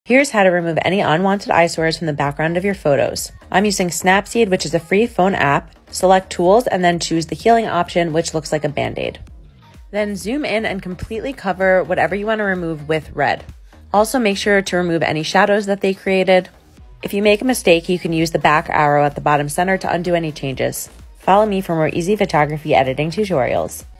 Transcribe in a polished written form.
Here's how to remove any unwanted eyesores from the background of your photos. I'm using Snapseed, which is a free phone app. Select Tools and then choose the healing option, which looks like a band-aid. Then zoom in and completely cover whatever you want to remove with red. Also make sure to remove any shadows that they created. If you make a mistake, you can use the back arrow at the bottom center to undo any changes. Follow me for more easy photography editing tutorials.